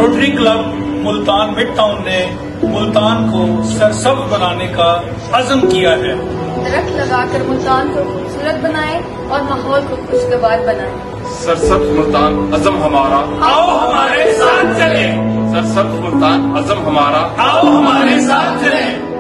Rotary club Multan midtown ने मुल्तान को सरसब्ज बनाने का अज़म किया है। दरख्त लगाकर मुल्तान को खूबसूरत बनाए और माहौल को खुशगवार बनाए। सरसब्ज मुल्तान अज़म हमारा, आओ हमारे साथ चलें। सरसब्ज मुल्तान अज़म हमारा, आओ हमारे साथ चलें।